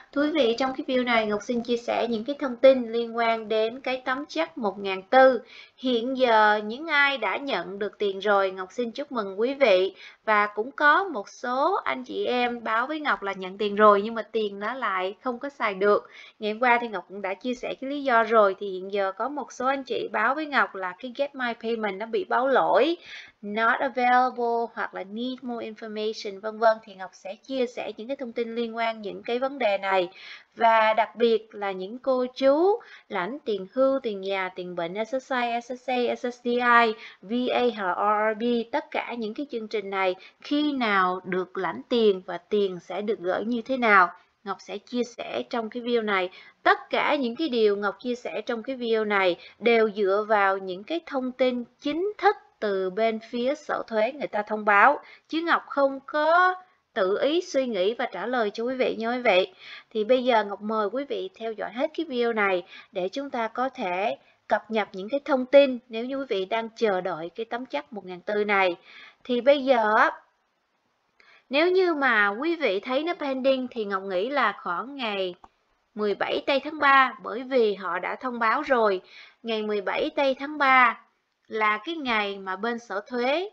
Thưa quý vị, trong cái video này Ngọc xin chia sẻ những cái thông tin liên quan đến cái tấm chắc 1.400. Hiện giờ những ai đã nhận được tiền rồi, Ngọc xin chúc mừng quý vị. Và cũng có một số anh chị em báo với Ngọc là nhận tiền rồi nhưng mà tiền nó lại không có xài được. Ngày hôm qua thì Ngọc cũng đã chia sẻ cái lý do rồi, thì hiện giờ có một số anh chị báo với Ngọc là cái Get My Payment nó bị báo lỗi, not available hoặc là need more information vân vân, thì Ngọc sẽ chia sẻ những cái thông tin liên quan những cái vấn đề này. Và đặc biệt là những cô chú lãnh tiền hưu, tiền già, tiền bệnh, SSI, SSA, SSDI, VA hoặc là RRB, tất cả những cái chương trình này khi nào được lãnh tiền và tiền sẽ được gửi như thế nào, Ngọc sẽ chia sẻ trong cái video này. Tất cả những cái điều Ngọc chia sẻ trong cái video này đều dựa vào những cái thông tin chính thức từ bên phía Sở Thuế người ta thông báo, chứ Ngọc không có tự ý suy nghĩ và trả lời cho quý vị nha quý vị. Thì bây giờ Ngọc mời quý vị theo dõi hết cái video này để chúng ta có thể cập nhật những cái thông tin nếu như quý vị đang chờ đợi cái tấm chắc 1.400 này. Thì bây giờ nếu như mà quý vị thấy nó pending thì Ngọc nghĩ là khoảng ngày 17 tây tháng 3, bởi vì họ đã thông báo rồi. Ngày 17 tây tháng 3 là cái ngày mà bên Sở Thuế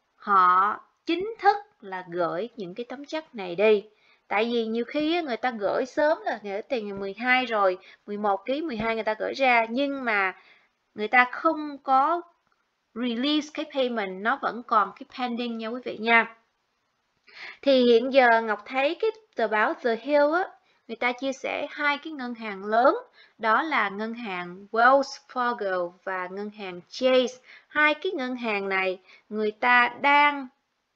họ chính thức là gửi những cái tấm chắc này đi. Tại vì nhiều khi người ta gửi sớm là gửi tiền ngày 12 rồi, 11 ký 12 người ta gửi ra, nhưng mà người ta không có release cái payment, nó vẫn còn cái pending nha quý vị nha. Thì hiện giờ Ngọc thấy cái tờ báo The Hill á, người ta chia sẻ hai cái ngân hàng lớn, đó là ngân hàng Wells Fargo và ngân hàng Chase. Hai cái ngân hàng này người ta đang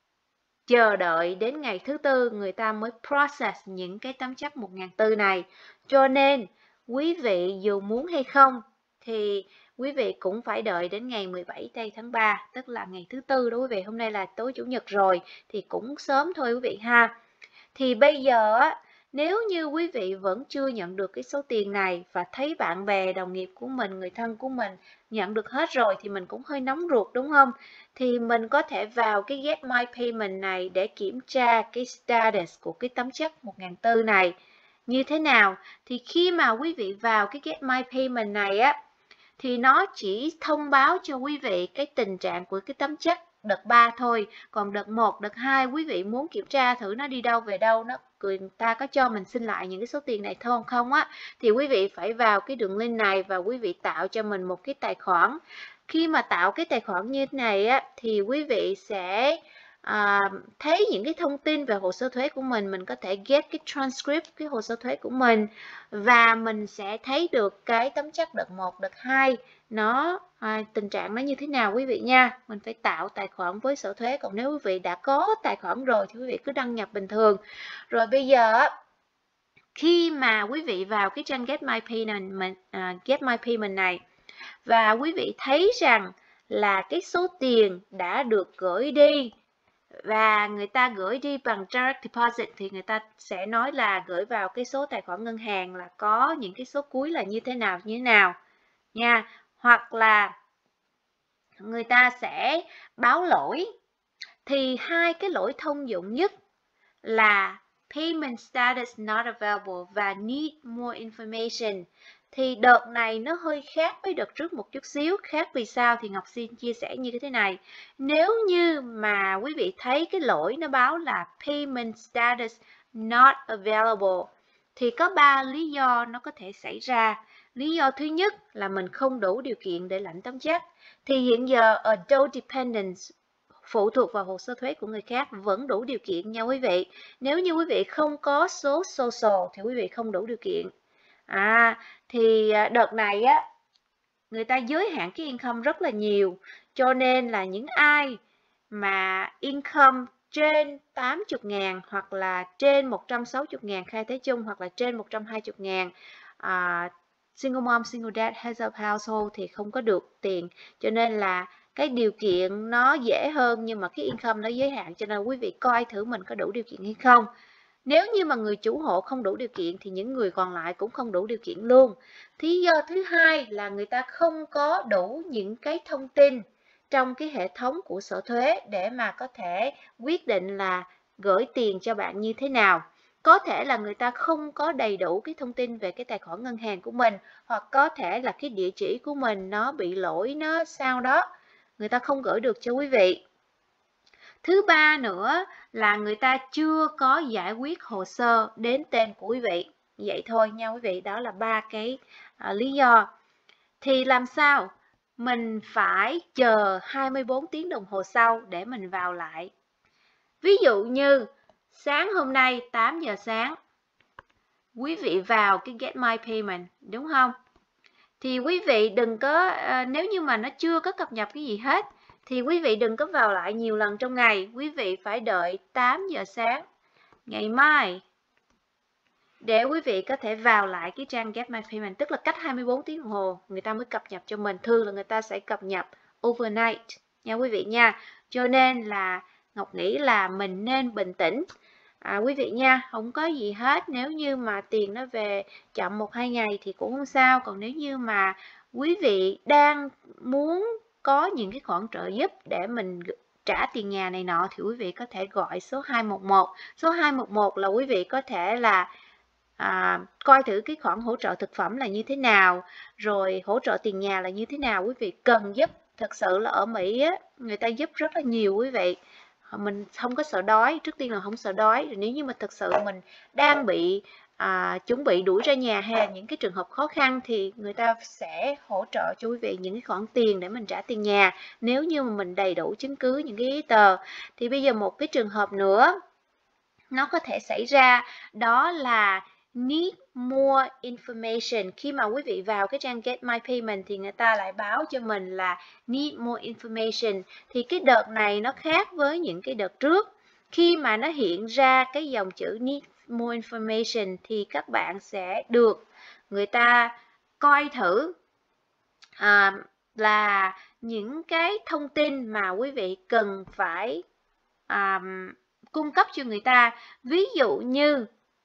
chờ đợi đến ngày thứ Tư người ta mới process những cái tấm chắc 1.400 này. Cho nên quý vị dù muốn hay không thì quý vị cũng phải đợi đến ngày 17 tây tháng 3, tức là ngày thứ Tư đó quý vị. Hôm nay là tối Chủ nhật rồi thì cũng sớm thôi quý vị ha. Thì bây giờ nếu như quý vị vẫn chưa nhận được cái số tiền này và thấy bạn bè, đồng nghiệp của mình, người thân của mình nhận được hết rồi thì mình cũng hơi nóng ruột đúng không? Thì mình có thể vào cái Get My Payment này để kiểm tra cái status của cái tấm chắc 1.400 này như thế nào. Thì khi mà quý vị vào cái Get My Payment này thì nó chỉ thông báo cho quý vị cái tình trạng của cái tấm chắc đợt 3 thôi. Còn đợt 1, đợt 2 quý vị muốn kiểm tra thử nó đi đâu về đâu, người ta có cho mình xin lại những cái số tiền này không thì quý vị phải vào cái đường link này và quý vị tạo cho mình một cái tài khoản. Khi mà tạo cái tài khoản như thế này thì quý vị sẽ thấy những cái thông tin về hồ sơ thuế của mình có thể get cái transcript cái hồ sơ thuế của mình, và mình sẽ thấy được cái tấm chắc đợt 1, đợt 2 nó tình trạng nó như thế nào quý vị nha. Mình phải tạo tài khoản với Sở Thuế, còn nếu quý vị đã có tài khoản rồi thì quý vị cứ đăng nhập bình thường. Rồi bây giờ khi mà quý vị vào cái trang Get My Payment này và quý vị thấy rằng là cái số tiền đã được gửi đi và người ta gửi đi bằng direct deposit thì người ta sẽ nói là gửi vào cái số tài khoản ngân hàng là có những cái số cuối là như thế nào nha. Hoặc là người ta sẽ báo lỗi. Thì hai cái lỗi thông dụng nhất là payment status not available và need more information. Thì đợt này nó hơi khác với đợt trước một chút xíu. Khác vì sao thì Ngọc xin chia sẻ như thế này. Nếu như mà quý vị thấy cái lỗi nó báo là payment status not available thì có 3 lý do nó có thể xảy ra. Lý do thứ nhất là mình không đủ điều kiện để lãnh tấm chắc. Thì hiện giờ adult dependents phụ thuộc vào hồ sơ thuế của người khác vẫn đủ điều kiện nha quý vị. Nếu như quý vị không có số social thì quý vị không đủ điều kiện. Thì đợt này người ta giới hạn cái income rất là nhiều, cho nên là những ai mà income trên 80.000 hoặc là trên 160.000 khai thuế chung hoặc là trên 120.000 single mom, single dad, heads of household thì không có được tiền. Cho nên là cái điều kiện nó dễ hơn nhưng mà cái income nó giới hạn, cho nên quý vị coi thử mình có đủ điều kiện hay không. Nếu như mà người chủ hộ không đủ điều kiện thì những người còn lại cũng không đủ điều kiện luôn. Lý do thứ hai là người ta không có đủ những cái thông tin trong cái hệ thống của Sở Thuế để mà có thể quyết định là gửi tiền cho bạn như thế nào. Có thể là người ta không có đầy đủ cái thông tin về cái tài khoản ngân hàng của mình, hoặc có thể là cái địa chỉ của mình nó bị lỗi, nó sao đó, người ta không gửi được cho quý vị. Thứ ba nữa là người ta chưa có giải quyết hồ sơ đến tên của quý vị. Vậy thôi nha quý vị, đó là 3 cái lý do. Thì làm sao? Mình phải chờ 24 tiếng đồng hồ sau để mình vào lại. Ví dụ như sáng hôm nay 8 giờ sáng, quý vị vào cái Get My Payment, đúng không? Thì quý vị đừng có, nếu như mà nó chưa có cập nhật cái gì hết, thì quý vị đừng có vào lại nhiều lần trong ngày. Quý vị phải đợi 8 giờ sáng ngày mai để quý vị có thể vào lại cái trang Get My Payment, tức là cách 24 tiếng đồng hồ người ta mới cập nhật cho mình. Thường là người ta sẽ cập nhật overnight nha quý vị nha. Cho nên là Ngọc nghĩ là mình nên bình tĩnh quý vị nha, không có gì hết. Nếu như mà tiền nó về chậm 1-2 ngày thì cũng không sao. Còn nếu như mà quý vị đang muốn có những cái khoản trợ giúp để mình trả tiền nhà này nọ thì quý vị có thể gọi số 211. Số 211 là quý vị có thể là coi thử cái khoản hỗ trợ thực phẩm là như thế nào, rồi hỗ trợ tiền nhà là như thế nào, quý vị cần giúp. Thật sự là ở Mỹ á, người ta giúp rất là nhiều quý vị. Mình không có sợ đói, trước tiên là không sợ đói. Rồi nếu như mà thật sự mình đang bị chuẩn bị đuổi ra nhà hay là những cái trường hợp khó khăn thì người ta sẽ hỗ trợ cho quý vị những cái khoản tiền để mình trả tiền nhà, nếu như mà mình đầy đủ chứng cứ, những cái giấy tờ. Thì bây giờ một cái trường hợp nữa nó có thể xảy ra, đó là need more information. Khi mà quý vị vào cái trang Get My Payment thì người ta lại báo cho mình là need more information. Thì cái đợt này nó khác với những cái đợt trước. Khi mà nó hiện ra cái dòng chữ need more information thì các bạn sẽ được người ta coi thử là những cái thông tin mà quý vị cần phải cung cấp cho người ta. Ví dụ như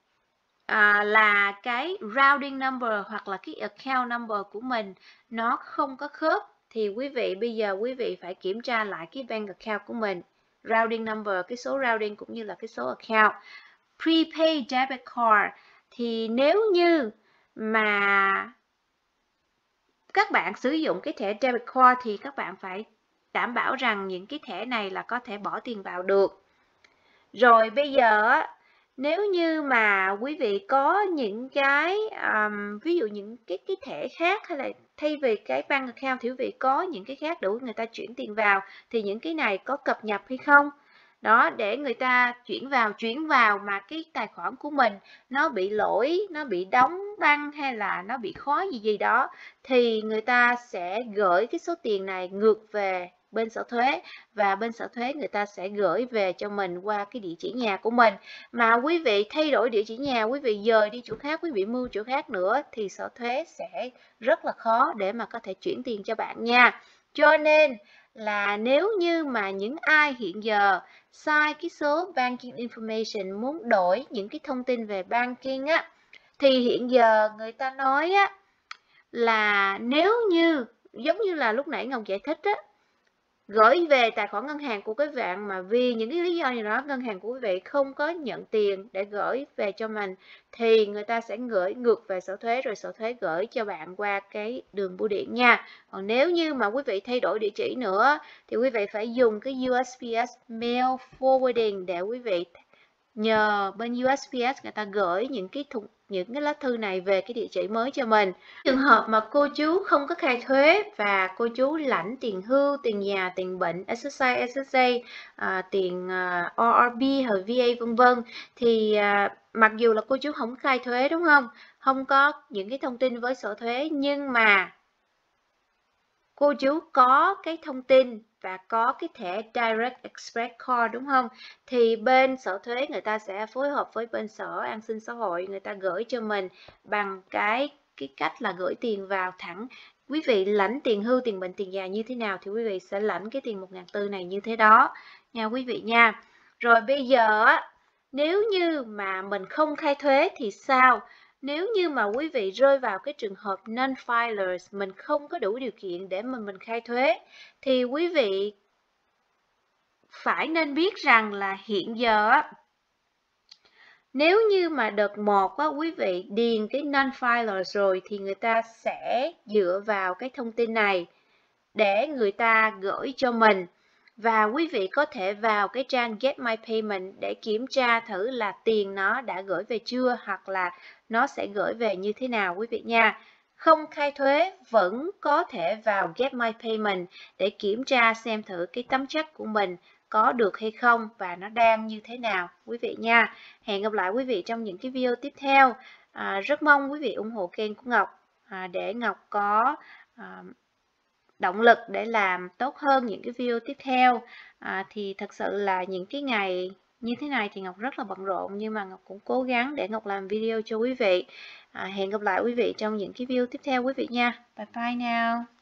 là cái routing number hoặc là cái account number của mình nó không có khớp thì bây giờ quý vị phải kiểm tra lại cái bank account của mình, routing number, cái số routing cũng như là cái số account. Prepaid debit card thì nếu như mà các bạn sử dụng cái thẻ debit card thì các bạn phải đảm bảo rằng những cái thẻ này là có thể bỏ tiền vào được. Rồi bây giờ nếu như mà quý vị có những cái ví dụ những cái thẻ khác, hay là thay vì cái bank account thì quý vị có những cái khác đủ người ta chuyển tiền vào, thì những cái này có cập nhật hay không? Đó, để người ta chuyển vào mà cái tài khoản của mình nó bị lỗi, nó bị đóng băng hay là nó bị khó gì đó thì người ta sẽ gửi cái số tiền này ngược về bên sở thuế, và bên sở thuế người ta sẽ gửi về cho mình qua cái địa chỉ nhà của mình. Mà quý vị thay đổi địa chỉ nhà, quý vị dời đi chỗ khác, quý vị move chỗ khác nữa thì sở thuế sẽ rất là khó để mà có thể chuyển tiền cho bạn nha. Cho nên là nếu như mà những ai hiện giờ sai cái số banking information, muốn đổi những cái thông tin về banking á, thì hiện giờ người ta nói á là nếu như giống như là lúc nãy Ngọc giải thích á, gửi về tài khoản ngân hàng của các bạn mà vì những cái lý do gì đó ngân hàng của quý vị không có nhận tiền để gửi về cho mình thì người ta sẽ gửi ngược về sở thuế, rồi sở thuế gửi cho bạn qua cái đường bưu điện nha. Còn nếu như mà quý vị thay đổi địa chỉ nữa thì quý vị phải dùng cái USPS Mail Forwarding để quý vị nhờ bên USPS người ta gửi những cái lá thư này về cái địa chỉ mới cho mình. Trường hợp mà cô chú không có khai thuế và cô chú lãnh tiền hưu, tiền nhà, tiền bệnh, SSI, SSA, tiền ORB hoặc VA vân vân thì mặc dù là cô chú không khai thuế, đúng không? Không có những cái thông tin với sở thuế, nhưng mà cô chú có cái thông tin và có cái thẻ Direct Express Card, đúng không? Thì bên sở thuế người ta sẽ phối hợp với bên sở an sinh xã hội, người ta gửi cho mình bằng cái cách là gửi tiền vào thẳng. Quý vị lãnh tiền hưu, tiền bệnh, tiền già như thế nào thì quý vị sẽ lãnh cái tiền 1.400 này như thế đó nha quý vị nha. Rồi bây giờ nếu như mà mình không khai thuế thì sao? Nếu như mà quý vị rơi vào cái trường hợp non-filers, mình không có đủ điều kiện để mà mình khai thuế, thì quý vị phải nên biết rằng là hiện giờ Nếu như mà đợt 1 á, quý vị điền cái non-filer rồi thì người ta sẽ dựa vào cái thông tin này để người ta gửi cho mình. Và quý vị có thể vào cái trang Get My Payment để kiểm tra thử là tiền nó đã gửi về chưa, hoặc là nó sẽ gửi về như thế nào quý vị nha. Không khai thuế vẫn có thể vào Get My Payment để kiểm tra xem thử cái tấm check của mình có được hay không và nó đang như thế nào quý vị nha. Hẹn gặp lại quý vị trong những cái video tiếp theo. Rất mong quý vị ủng hộ kênh của Ngọc để Ngọc có động lực để làm tốt hơn những cái video tiếp theo. Thì thật sự là những cái ngày như thế này thì Ngọc rất là bận rộn, nhưng mà Ngọc cũng cố gắng để Ngọc làm video cho quý vị. Hẹn gặp lại quý vị trong những cái video tiếp theo quý vị nha. Bye bye now.